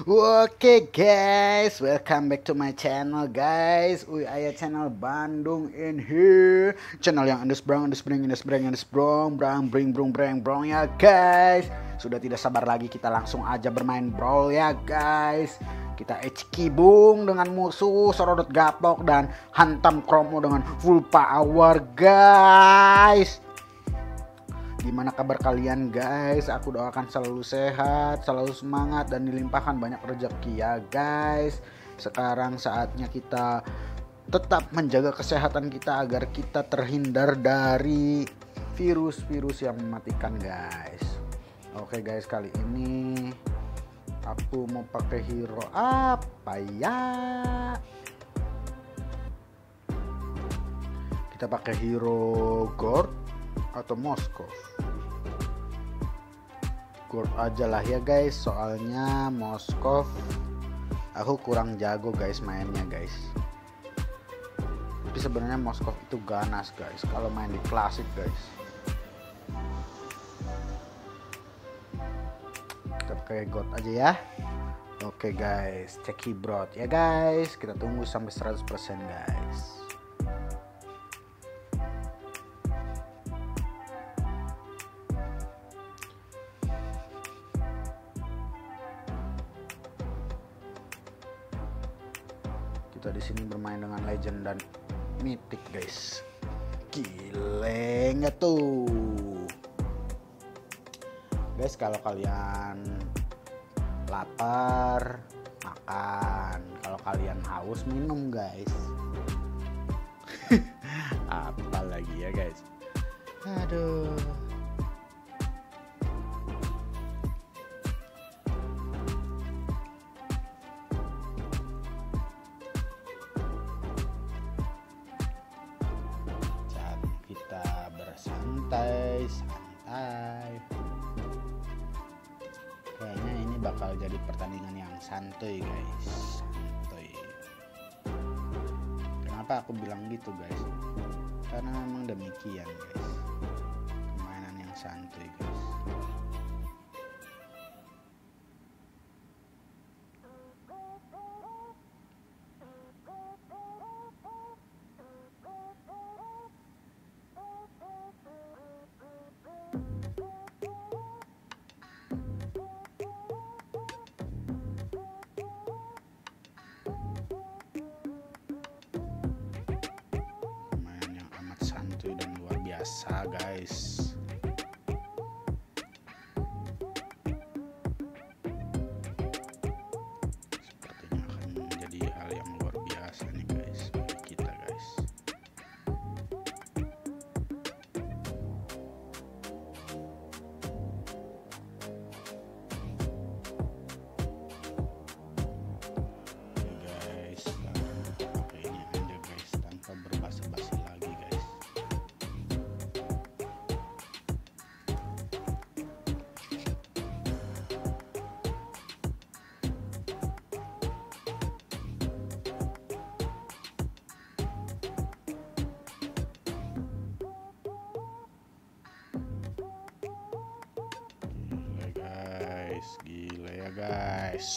Oke guys, welcome back to my channel guys. Aya channel Bandung in here. Channel yang brong ya guys. Sudah tidak sabar lagi, kita langsung aja bermain brawl ya guys. Kita kibung dengan musuh Sorodot Gaplok dan hantam Kromo dengan full power guys. Gimana kabar kalian guys? Aku doakan selalu sehat, selalu semangat dan dilimpahkan banyak rezeki ya guys. Sekarang saatnya kita tetap menjaga kesehatan kita agar kita terhindar dari virus-virus yang mematikan guys. Oke guys, kali ini aku mau pakai hero apa ya? Kita pakai hero Gord atau Moskov. Gord aja lah ya guys, soalnya Moskov aku kurang jago guys mainnya guys. Tapi sebenarnya Moskov itu ganas guys kalau main di klasik guys. Kita pakai Gord aja ya. Oke guys, cek hibrot ya guys. Kita tunggu sampai 100% guys. Kita di sini bermain dengan legend dan mythic guys. Gile nggak tuh guys? Kalau kalian lapar makan, kalau kalian haus minum guys. Apa lagi ya guys? Aduh. Santai. Kayaknya ini bakal jadi pertandingan yang santuy guys. Santuy. Kenapa aku bilang gitu guys? Karena memang demikian guys. Permainan yang santuy guys. Dan luar biasa guys. Sepertinya akan menjadi hal yang luar biasa nih guys bagi kita guys. Guys, pakai ini aja guys tanpa berbasa-basi lagi guys. Gila ya guys.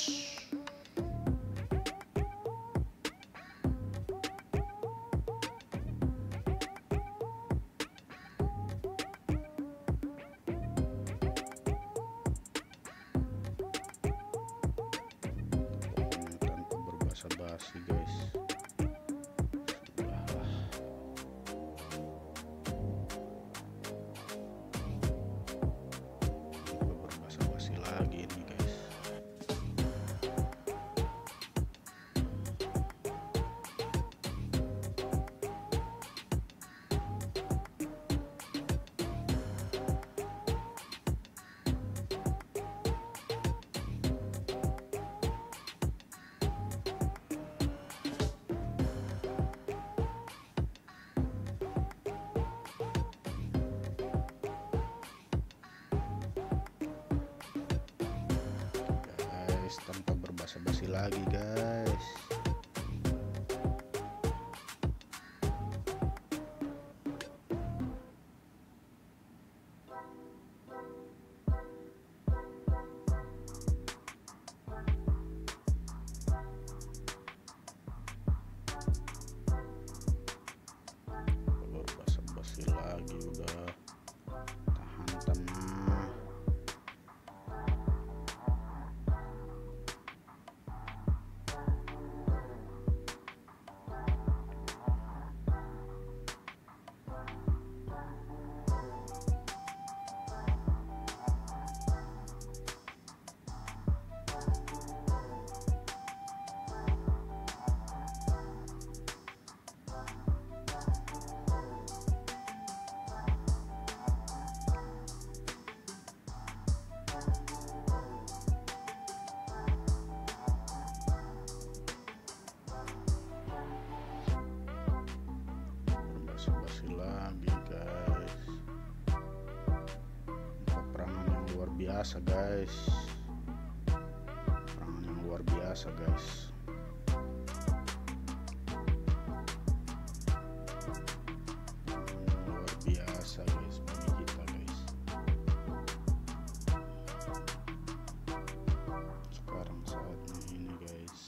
Tanpa berbasa-basi guys. Tanpa berbasa-basi lagi guys. biasa guys, serangan yang luar biasa guys. Luar biasa guys bagi kita guys. Sekarang saatnya ini guys.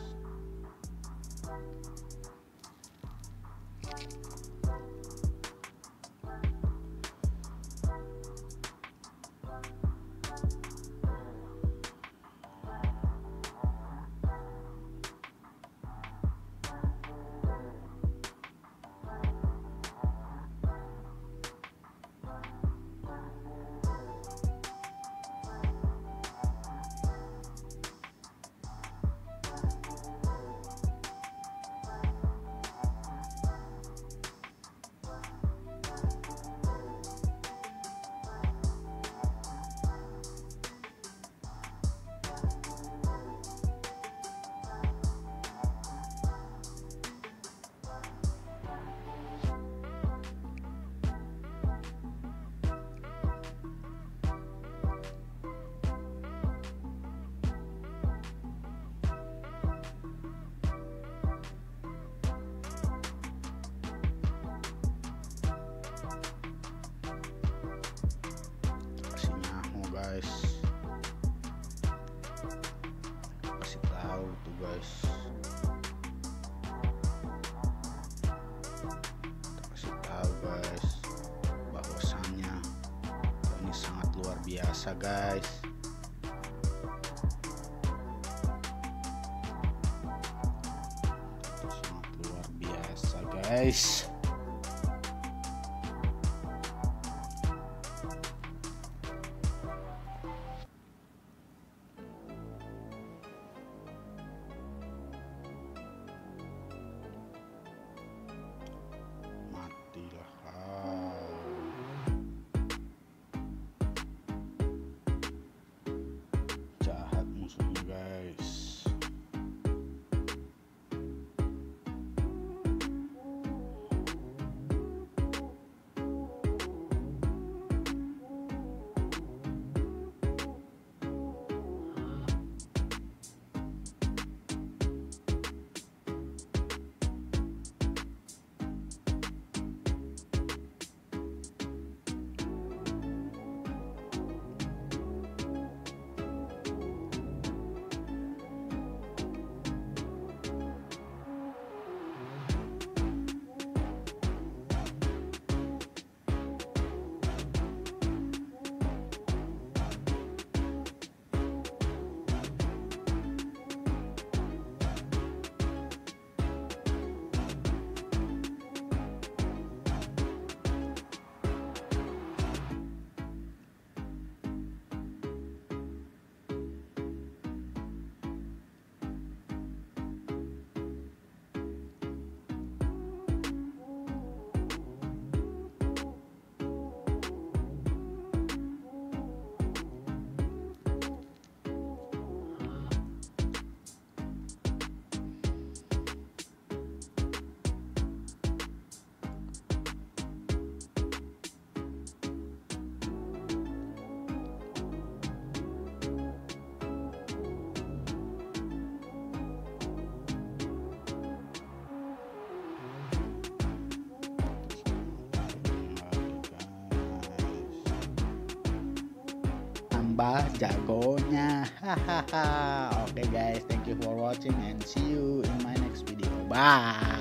Guys, kasih tahu tuh guys, kasih tahu guys bahwasannya ini sangat luar biasa guys. Sangat luar biasa guys. Jahat musuhnya guys. Tambah jagonya. Hahaha. Oke guys, thank you for watching and see you in my next video. Bye.